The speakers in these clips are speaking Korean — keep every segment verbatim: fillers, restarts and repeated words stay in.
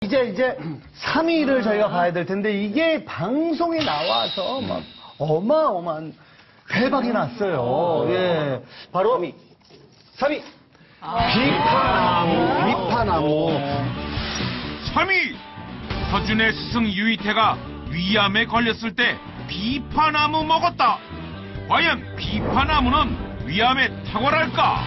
이제 이제 삼 위를 저희가 봐야 될 텐데 이게 방송에 나와서 막 어마어마한 대박이 났어요. 예, 바로 삼 위. 삼 위. 비파나무. 비파나무. 삼 위. 허준의 스승 유이태가 위암에 걸렸을 때 비파나무 먹었다. 과연 비파나무는 위암에 탁월할까?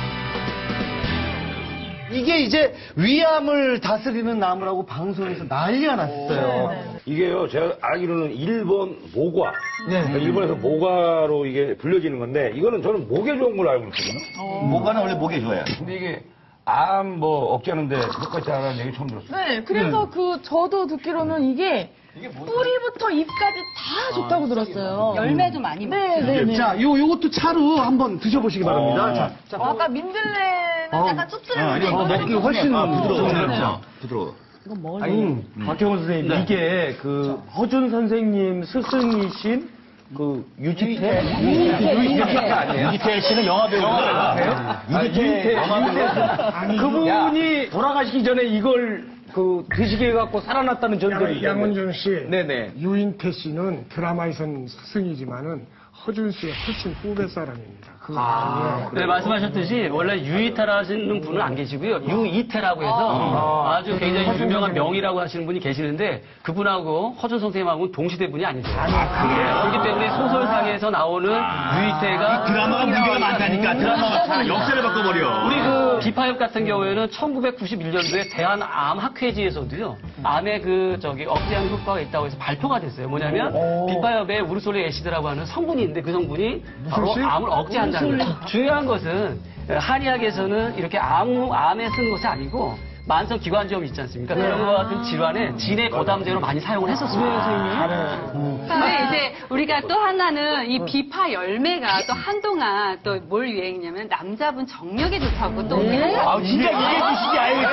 이게 이제 위암을 다스리는 나무라고 방송에서 난리가 났어요. 이게요, 제가 알기로는 일본 모과. 네. 그러니까 일본에서 모과로 이게 불려지는 건데, 이거는 저는 목에 좋은 걸로 알고 있거든요. 모과는 원래 목에 좋아요. 근데 이게 암 뭐 억제하는데 그것까지 하라는 얘기 처음 들었어요. 네, 그래서 그 저도 듣기로는 이게 뿌리부터 잎까지 다 좋다고 들었어요. 열매도 많이 먹어요. 네, 네, 네. 자, 요, 요것도 차로 한번 드셔보시기 바랍니다. 자, 자. 어, 아까 민들레는 어. 약간 씁쓸했는데 어, 이거는 먹기 훨씬 부드러워. 부드러워. 부드러워. 이건 먹을 아니, 박형원 선생님, 네. 이게 그 허준 선생님 스승이신 그 유지태? 유지태 아니에요? 유지태 씨는 영화 배우예요. 유지태, 유지태. 그분이 돌아가시기 전에 이걸 그 드시게 해갖고 살아났다는 전설이 있잖아요. 양원준 씨, 네네. 유인태 씨는 드라마에선 스승이지만은 허준 씨의 훨씬 후배 사람입니다. 그 아, 네, 말씀하셨듯이 원래 유이태라시는 분은 안 계시고요. 유이태라고 해서 아, 주 굉장히 유명한 명의라고 하시는 분이 계시는데 그분하고 허준 선생님하고는 동시대 분이 아니세요. 아, 그래요? 그렇기 때문에 소설상에서 나오는 유이태가 드라마가 무게가 많다니까. 드라마가 역사를 바꿔버려. 우리 그 비파협 같은 경우에는 천구백구십일 년도에 대한암학회지에서도요. 암의 그 저기 억제하는 효과가 있다고 해서 발표가 됐어요. 뭐냐면 비파협에 우르솔리 애시드라고 하는 성분이 있는데 그 성분이 바로 암을 억제한다는 거예요. 중요한 것은 한의학에서는 이렇게 암, 암에 쓰는 것이 아니고 만성 기관지염 있지 않습니까? 그런 것 같은 질환에 진해 거담제로 많이 사용을 했었습니다. 선생님. 근데 이제 우리가 또 하나는 이 비파 열매가 또 한동안 또 뭘 유행이냐면 남자분 정력에 좋다고 또 아, 진짜 얘기해 주시지. 아이고,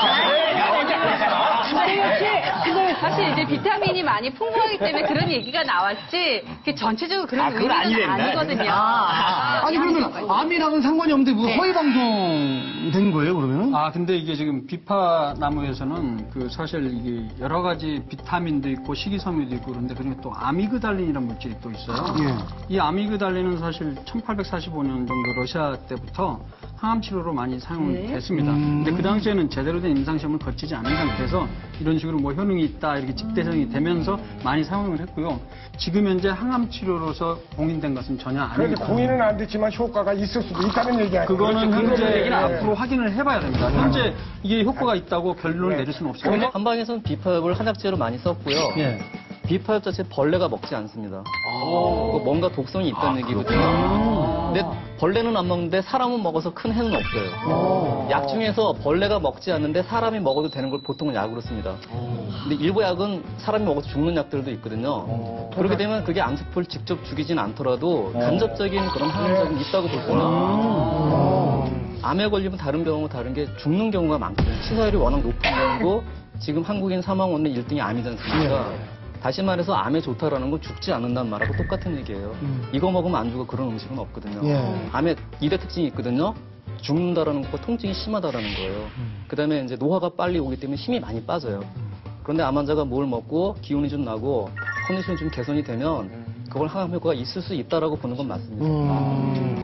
근데 사실 이제 비타민이 많이 풍부하기 때문에 그런 얘기가 나왔지 그 전체적으로 그런 의미는 아니거든요. 아니, 그러면 암이랑은 상관이 없는데 뭐 허위 방송 된 거예요, 그러면? 아, 근데 이게 지금 비파나무에서는 그 사실 이게 여러 가지 비타민도 있고 식이섬유도 있고 그런데 그중에 또 아미그달린이라는 물질이 또 있어요. 예. 이 아미그달린은 사실 천팔백사십오 년 정도 러시아 때부터 항암 치료로 많이 사용이 됐습니다. 근데 그 당시에는 제대로 된 임상시험을 거치지 않은 상태에서 이런 식으로 뭐 효능이 있다 이렇게 직대성이 되면서 많이 사용을 했고요. 지금 현재 항암 치료로서 공인된 것은 전혀 그래도 아닙니다. 공인은 안 됐지만 효과가 있을 수도 있다는 얘기 아니에요? 그거는 그렇죠. 현재 그런 얘기는 얘기. 앞으로 확인을 해봐야 됩니다. 현재 이게 효과가 있다고 결론을 내릴 수는 없습니다. 한방에서는 비파협을 한약재로 많이 썼고요. 예. 비파협 자체 벌레가 먹지 않습니다. 그 뭔가 독성이 있다는 얘기거든요. 근데 벌레는 안 먹는데 사람은 먹어서 큰 해는 없어요. 약 중에서 벌레가 먹지 않는데 사람이 먹어도 되는 걸 보통은 약으로 씁니다. 근데 일부 약은 사람이 먹어서 죽는 약들도 있거든요. 그렇게 되면 그게 암세포를 직접 죽이진 않더라도 간접적인 그런 항암작용이 있다고 볼 수는 있습니다. 암에 걸리면 다른 병하고 다른 게 죽는 경우가 많거든요. 치사율이 워낙 높은 경우고 지금 한국인 사망 원인 일 등이 암이지 않습니까? 다시 말해서 암에 좋다라는 건 죽지 않는다는 말하고 똑같은 얘기예요. 음. 이거 먹으면 안 죽어 그런 음식은 없거든요. 예. 암에 이 대 특징이 있거든요. 죽는다라는 것과 통증이 심하다라는 거예요. 음. 그다음에 이제 노화가 빨리 오기 때문에 힘이 많이 빠져요. 음. 그런데 암 환자가 뭘 먹고 기운이 좀 나고 컨디션이 좀 개선이 되면 그걸 항암 효과가 있을 수 있다라고 보는 건 맞습니다. 음.